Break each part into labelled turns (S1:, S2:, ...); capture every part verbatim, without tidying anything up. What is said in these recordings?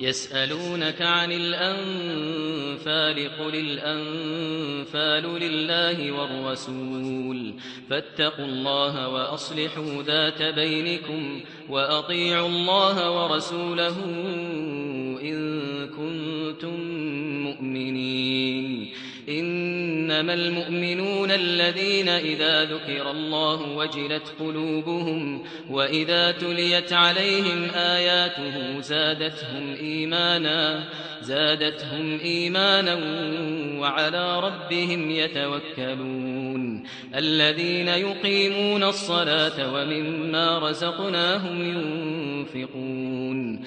S1: يسألونك عن الأنفال قل الأنفال لله والرسول فاتقوا الله وأصلحوا ذات بينكم وأطيعوا الله ورسوله إن كنتم مؤمنين إنما المؤمنون الذين إذا ذكر الله وجلت قلوبهم وإذا تليت عليهم آياته زادتهم إيمانا زادتهم إيمانا وعلى ربهم يتوكلون الذين يقيمون الصلاة ومما رزقناهم ينفقون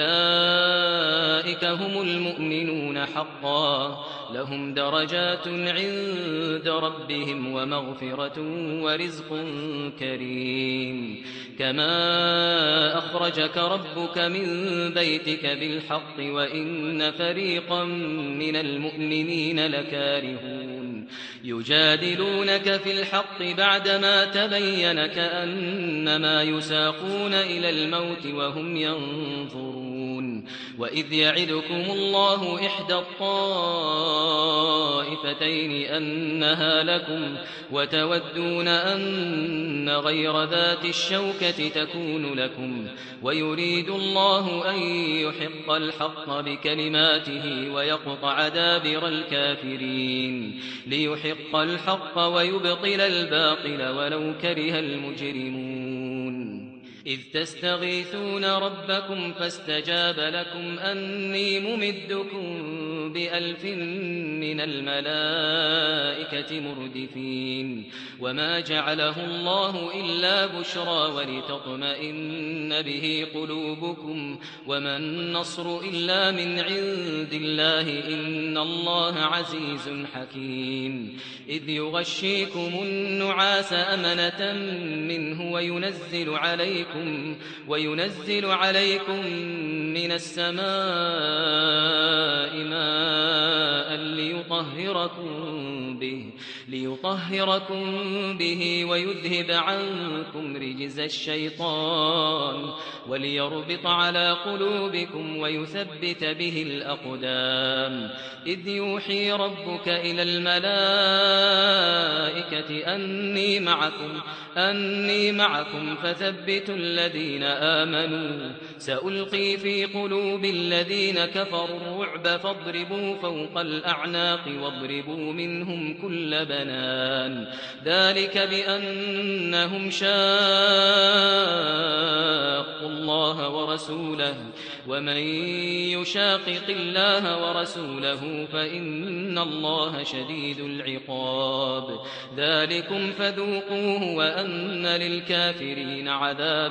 S1: أولئك هم المؤمنون حقا لهم درجات عند ربهم ومغفرة ورزق كريم كما أخرجك ربك من بيتك بالحق وإن فريقا من المؤمنين لكارهون يجادلونك في الحق بعدما تبين كأنما يساقون إلى الموت وهم ينظرون وإذ يعدكم الله إحدى الطائفتين أنها لكم وتودون أن غير ذات الشوكة تكون لكم ويريد الله أن يحق الحق بكلماته ويقطع دابر الكافرين ليحق الحق ويبطل الباطل ولو كره المجرمون إذ تستغيثون ربكم فاستجاب لكم أني ممدكم بألف من الملائكة مردفين وما جعله الله إلا بشرى ولتطمئن به قلوبكم وما النصر إلا من عند الله إن الله عزيز حكيم إذ يغشيكم النعاس أمنة منه وينزل عليكم وينزل عليكم من السماء ماء ليطهركم به ليطهركم به ويذهب عنكم رجز الشيطان وليربط على قلوبكم ويثبت به الأقدام إذ يوحي ربك إلى الملائكة أني معكم أني معكم فثبتوا الذين آمنوا سألقي في قلوب الذين كفروا الرعب فاضربوا فوق الأعناق واضربوا منهم كل بنان ذلك بأنهم شاقوا الله ورسوله ومن يشاقق الله ورسوله فإن الله شديد العقاب ذلكم فذوقوه وأن للكافرين عذاب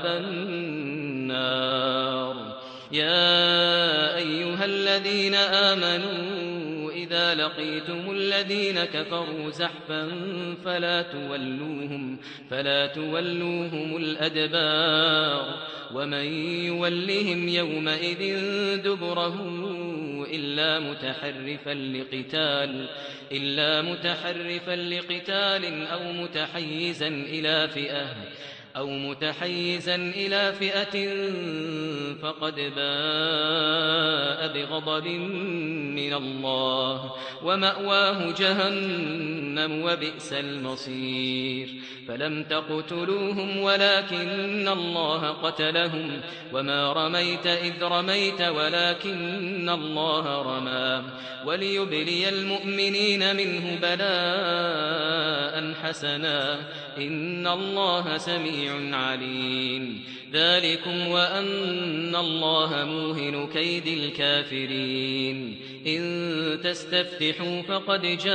S1: النار يا أيها الذين آمنوا إذا لقيتم الذين كفروا زحفا فلا تولوهم فلا تولوهم الأدبار ومن يولهم يومئذ دبره إلا متحرفا لقتال إلا متحرفا لقتال أو متحيزا إلى فئة أو متحيزا إلى فئة فقد باء بغضب من الله ومأواه جهنم وبئس المصير فلم تقتلوهم ولكن الله قتلهم وما رميت إذ رميت ولكن الله رمى وليبلي المؤمنين منه بلاء حسنا إن الله سميع عليم ذلكم وأن الله موهن كيد الكافرين إن تستفتحوا فقد جاءكم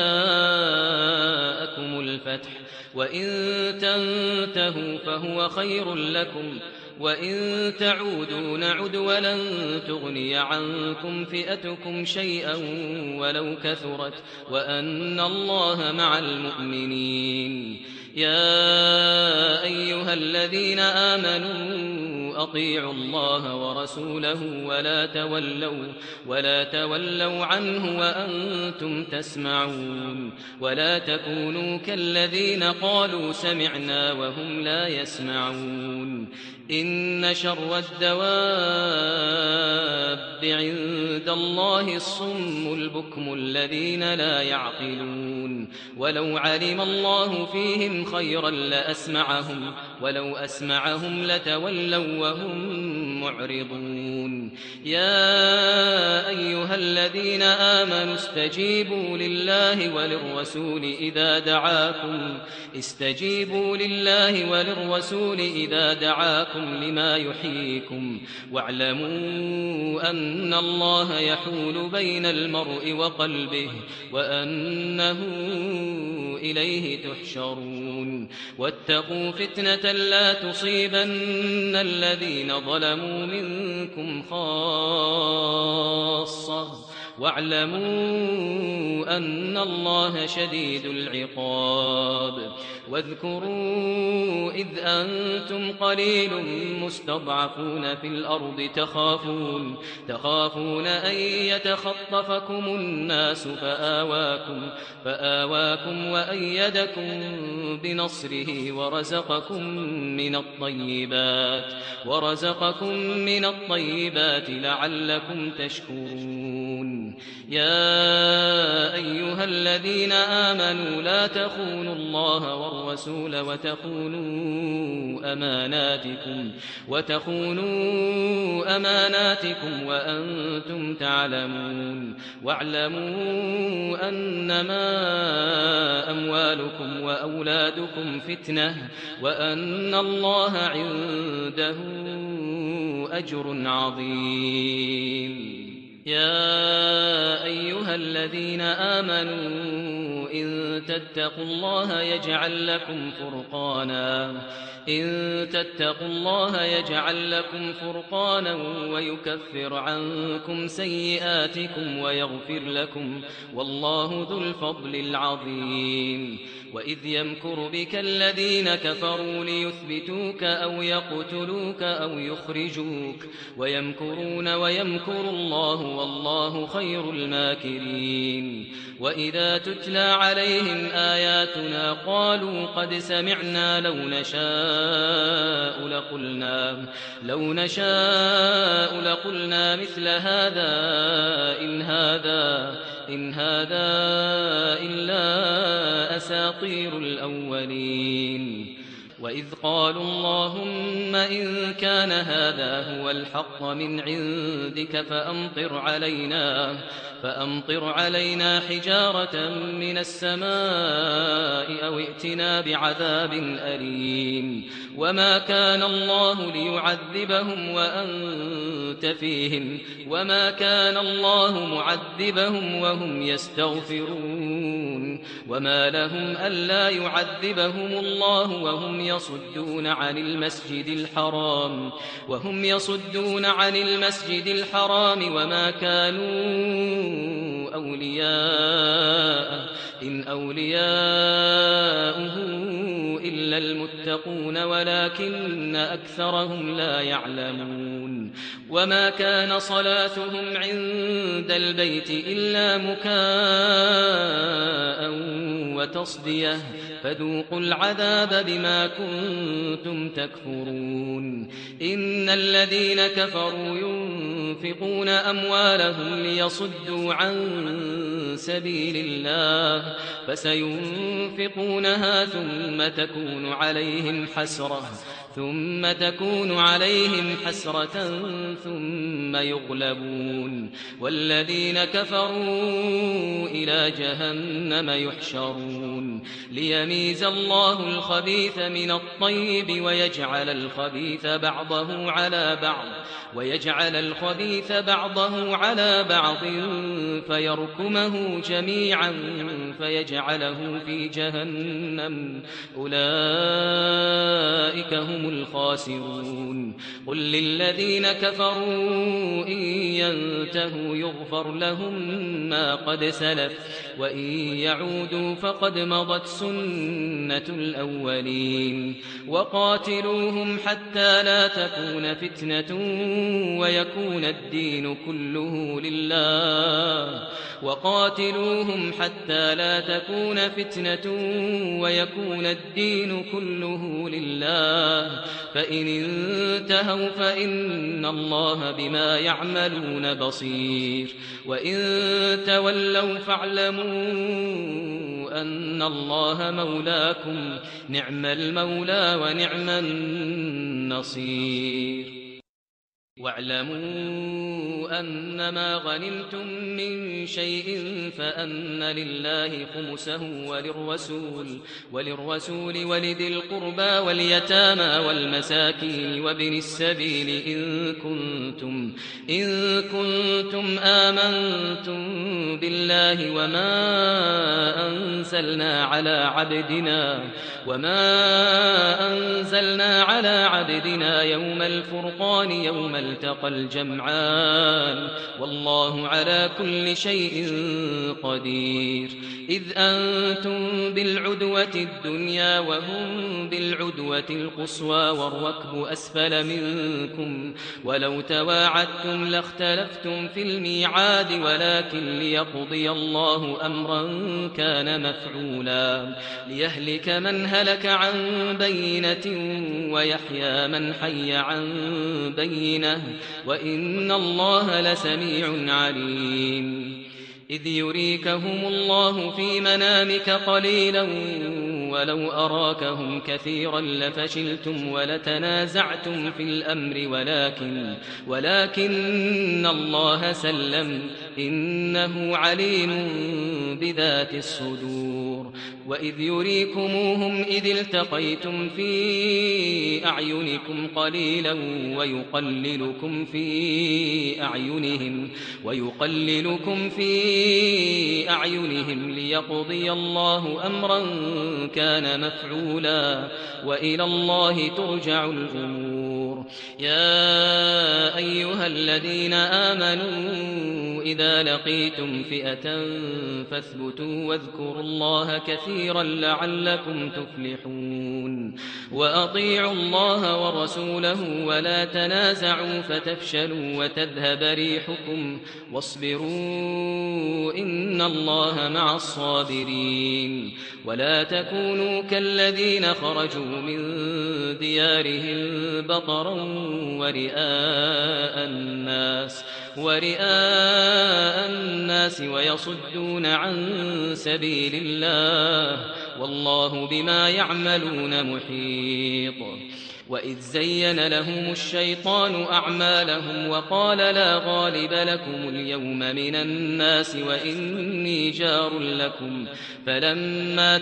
S1: الفتح وإن تنتهوا فهو خير لكم وإن تعودوا نعد ولن تغني عنكم فئتكم شيئا ولو كثرت وأن الله مع المؤمنين يا أيها الذين آمنوا أطيعوا الله ورسوله ولا تولوا ولا تولوا عنه وأنتم تسمعون ولا تكونوا كالذين قالوا سمعنا وهم لا يسمعون إن شر الدواب عند الله الصم البكم الذين لا يعقلون ولو علم الله فيهم خيرا لأسمعهم ولو أسمعهم لتولوا وهم معرضون يا أيها الذين آمنوا استجيبوا لله وللرسول إذا دعاكم استجيبوا لله وللرسول إذا دعاكم لما يحييكم واعلموا أن الله يحول بين المرء وقلبه وأنه إليه تحشرون واتقوا فتنة لا تصيبن الذين ظلموا منكم خاصة واعلموا أن الله شديد العقاب واذكروا إذ أنتم قليل مستضعفون في الأرض تخافون تخافون أن يتخطفكم الناس فآواكم فآواكم وأيدكم بنصره ورزقكم من الطيبات ورزقكم من الطيبات لعلكم تشكرون يا أيها الذين آمنوا لا تخونوا الله والرسول وتخونوا أماناتكم وتخونوا أماناتكم وأنتم تعلمون واعلموا أنما أموالكم وأولادكم فتنة وأن الله عنده أجر عظيم يا أيها الذين آمنوا إن تتقوا الله يجعل لكم فرقانا إن تتقوا الله يجعل لكم فرقانا ويكفر عنكم سيئاتكم ويغفر لكم والله ذو الفضل العظيم وإذ يمكر بك الذين كفروا ليثبتوك أو يقتلوك أو يخرجوك ويمكرون ويمكر الله والله خير الماكرين وإذا تتلى عليهم آياتنا قالوا قد سمعنا لو نشاء لقلنا لو نشاء لقلنا مثل هذا إن هذا إن هذا إلا أساطير الأولين وإذ قالوا اللهم إن كان هذا هو الحق من عندك فأمطر علينا فأمطر علينا حجارة من السماء أو ائتنا بعذاب أليم وما كان الله ليعذبهم وأنت فيهم وما كان الله معذبهم وهم يستغفرون وما لهم ألا يعذبهم الله وهم يصدون عن المسجد الحرام وهم يصدون عن المسجد الحرام وما كانوا أولياء إن أولياؤه إلا المتقون ولكن أكثرهم لا يعلمون وما كان صلاتهم عند البيت إلا مكاء وتصدية فذوقوا العذاب بما كنتم تكفرون إن الذين كفروا ينفقون أموالهم ليصدوا عن سبيل الله فسينفقونها ثم تكون عليهم حسرة ثم تكون عليهم حسرة ثم يغلبون والذين كفروا إلى جهنم يحشرون ليميز الله الخبيث من الطيب ويجعل الخبيث بعضه على بعض ويجعل الخبيث بعضه على بعض فيركمه جميعا فيجعله في جهنم أولئك هم الخاسرون قل للذين كفروا إن ينتهوا يغفر لهم ما قد سلف وإن يعودوا فقد مضت سنة الأولين وقاتلوهم حتى لا تكون فتنة ويكون الدين كله لله وقاتلوهم حتى لا تكون فتنة ويكون الدين كله لله فإن انتهوا فإن الله بما يعملون بصير وإن تولوا فاعلموا أن الله مولاكم نعم المولى ونعم النصير واعلموا أنما غنمتم من شيء فأن لله خمسه وللرسول وللرسول ولذي القربى واليتامى والمساكين وابن السبيل إن كنتم إن كنتم آمنتم بالله وما أنزلنا على عبدنا وما أنزلنا على عبدنا يوم الفرقان يوم التقى الجمعان والله على كل شيء قدير إذ أنتم بالعدوة الدنيا وهم بالعدوة القصوى والركب أسفل منكم ولو تواعدتم لاختلفتم في الميعاد ولكن ليقضي الله أمرا كان مفعولا ليهلك من هلك عن بينة ويحيى من حي عن بينة وإن الله لسميع عليم إذ يريكهم الله في منامك قليلا ولو أراكهم كثيرا لفشلتم ولتنازعتم في الأمر ولكن ولكن الله سلم إنه عليم بذات الصدور وإذ يريكموهم إذ التقيتم في أعينكم قليلا ويقللكم في أعينهم ويقللكم في أعينهم ليقضي الله أمرا كان مفعولا وإلى الله ترجع الأمور يا أيها الذين آمنوا إذا لقيتم فئة فاثبتوا واذكروا الله كثيرا لعلكم تفلحون وأطيعوا الله ورسوله ولا تنازعوا فتفشلوا وتذهب ريحكم واصبروا إن الله مع الصابرين ولا تكونوا كالذين خرجوا من ديارهم بطرا ورئاء الناس ورئاء الناس ويصدون عن سبيل الله والله بما يعملون محيط وإذ زين لهم الشيطان أعمالهم وقال لا غالب لكم اليوم من الناس وإني جار لكم فلما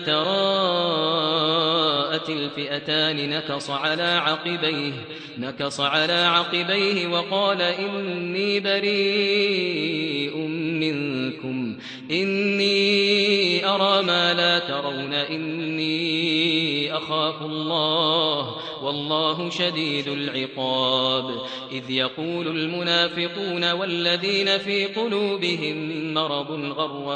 S1: تراءت الفئتان نكص على عقبيه نكص على عقبيه وقال إني بريء منكم إني أرى ما لا ترون إني أخاف الله والله شديد العقاب إذ يقول المنافقون والذين في قلوبهم مرض غر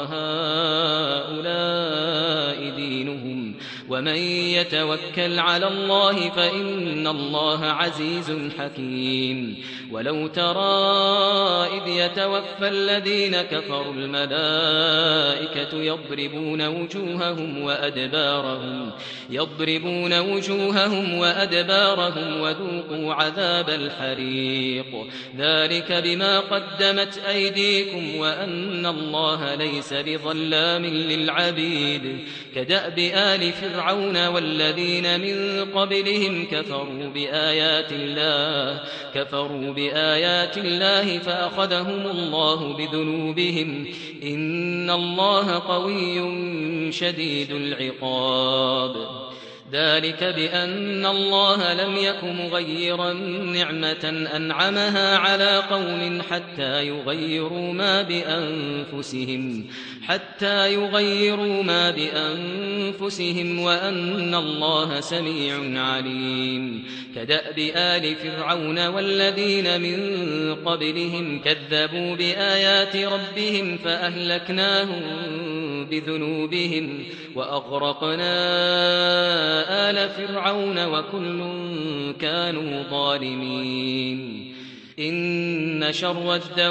S1: هؤلاء دينهم ومن يتوكل على الله فإن الله عزيز حكيم ولو ترى إذ يتوفى الذين كفروا الملائكة يضربون وجوههم وأدبارهم يضربون وجوههم وأدبارهم وذوقوا عذاب الحريق ذلك بما قدمت أيديكم وأن الله ليس بظلام للعبيد كدأب آل فرعون والذين من قبلهم كفروا بآيات الله كفروا بآيات الله فأخذهم الله بذنوبهم إن الله قوي شديد العقاب ذلك بأن الله لم يك مغيرا نعمة أنعمها على قوم حتى يغيروا ما بأنفسهم حتى يغيروا ما بأنفسهم وأن الله سميع عليم. كدأب آل فرعون والذين من قبلهم كذبوا بآيات ربهم فأهلكناهم بذنوبهم وأغرقنا آل فرعون وكل كانوا ظالمين. إن شر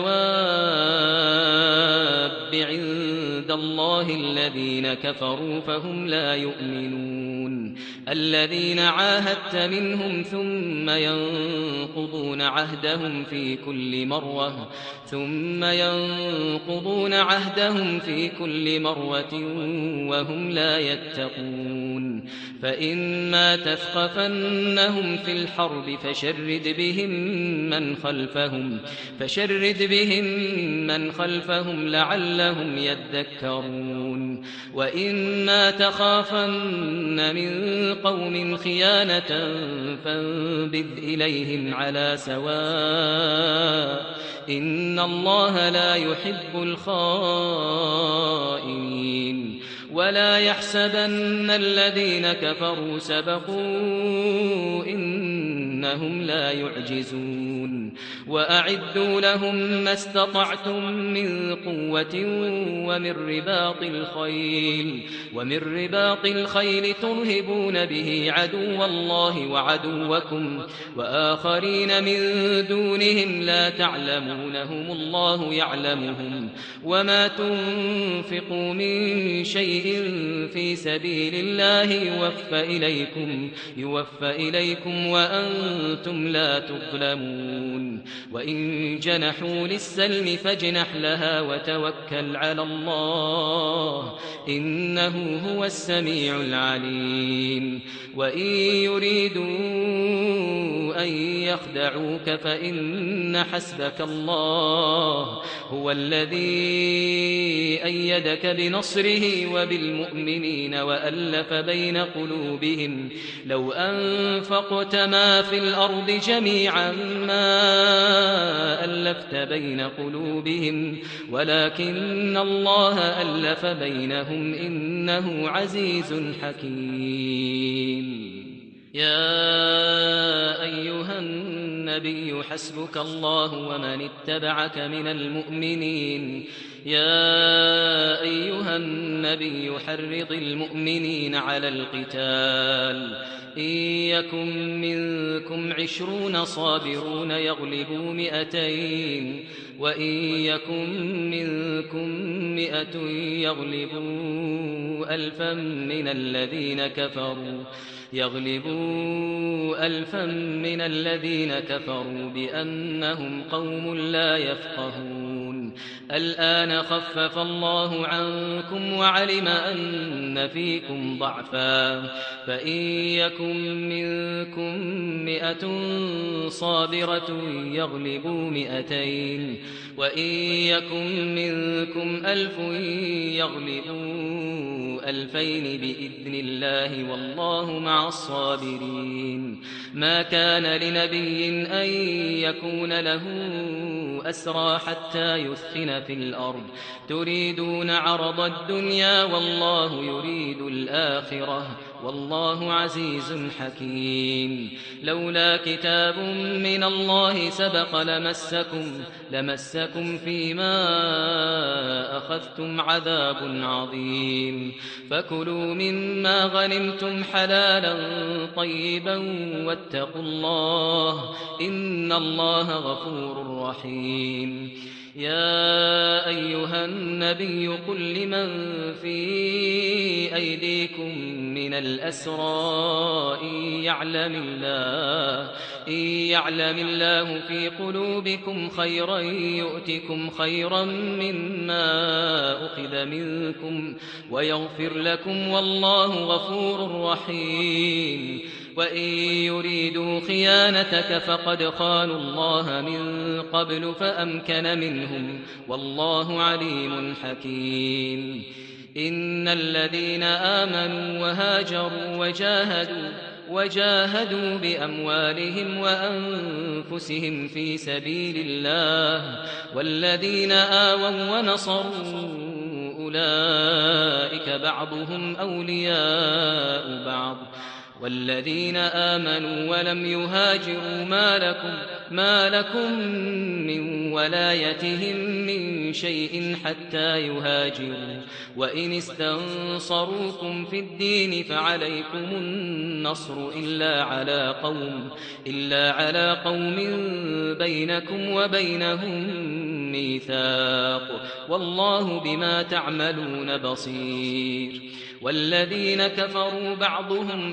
S1: الدواب عند الله الذين كفروا فهم لا يؤمنون الذين عاهدت منهم ثم ينقضون عهدهم في كل مرة ثم ينقضون عهدهم في كل مرة وهم لا يتقون. فإما تثقفنهم في الحرب فشرد بهم من خلفهم فشرد بهم من خلفهم لعلهم يذكرون. وإما تخافن من قوم خيانة فانبذ إليهم على سواء إن الله لا يحب الخائنين. ولا يحسبن الذين كفروا سبقوا إنهم لا يعجزون. وأعدوا لهم ما استطعتم من قوة ومن رباط الخيل ومن رباط الخيل ترهبون به عدو الله وعدوكم وآخرين من دونهم لا تعلمونهم الله يعلمهم. وما تنفقوا من شيء في سبيل الله يوفى إليكم يوفى إليكم وأنتم لا تظلمون. وإن جنحوا للسلم فاجنح لها وتوكل على الله إنه هو السميع العليم. وإن يريدوا أن يخدعوك فإن حسبك الله هو الذي أيدك بنصره وبالمؤمنين وألف بين قلوبهم لو أنفقت ما في الأرض جميعا ما ألفت بين قلوبهم ولكن الله ألف بينهم إنه عزيز حكيم. يا أيها النبي حسبك الله ومن اتبعك من المؤمنين. يا أيها النبي حرض المؤمنين على القتال إن يكن منكم عشرون صابرون يغلبوا مئتين وإن يكن منكم مئة يغلبوا ألفا من الذين كفروا يغلبوا ألفا من الذين كفروا بأنهم قوم لا يفقهون. الآن خفف الله عنكم وعلم أن فيكم ضعفا فإن يكن منكم مئة صابرة يغلبوا مئتين وإن يكن منكم ألف يغلبوا ألفين بإذن الله والله مع الصابرين. ما كان لنبي أن يكون له أسرى حتى يثخن في الأرض تريدون عرض الدنيا والله يريد الآخرة والله عزيز حكيم. لولا كتاب من الله سبق لمسكم لمسكم فيما أخذتم عذاب عظيم. فكلوا مما غنمتم حلالا طيبا واتقوا الله إن الله غفور رحيم. يا أيها النبي قل لمن في أيديكم من الأسرى إن يعلم الله إن يعلم الله في قلوبكم خيرا يؤتكم خيرا مما أخذ منكم ويغفر لكم والله غفور رحيم. وإن يريدوا خيانتك فقد خانوا الله من قبل فأمكن منهم والله عليم حكيم. إن الذين آمنوا وهاجروا وجاهدوا وجاهدوا بأموالهم وأنفسهم في سبيل الله والذين آووا ونصروا أولئك بعضهم أولياء بعض والذين آمنوا ولم يهاجروا ما لكم ما لكم من ولايتهم من شيء حتى يهاجروا وإن استنصروكم في الدين فعليكم النصر إلا على قوم إلا على قوم بينكم وبينهم ميثاق والله بما تعملون بصير والذين كفروا بعضهم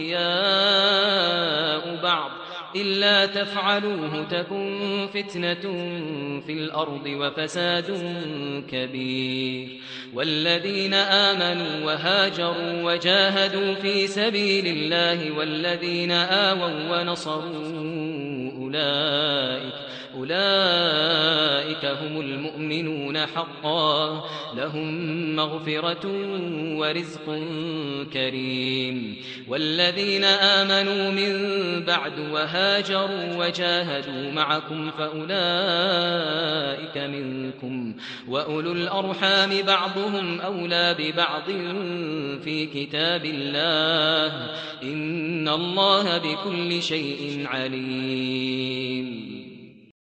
S1: أولياء بعض إلا تفعلوه تكن فتنة في الأرض وفساد كبير والذين آمنوا وهاجروا وجاهدوا في سبيل الله والذين آووا ونصروا أولئك أولئك هم المؤمنون حقا لهم مغفرة ورزق كريم والذين آمنوا من بعد وهاجروا وجاهدوا معكم فأولئك منكم وأولو الأرحام بعضهم أولى ببعض في كتاب الله إن الله بكل شيء عليم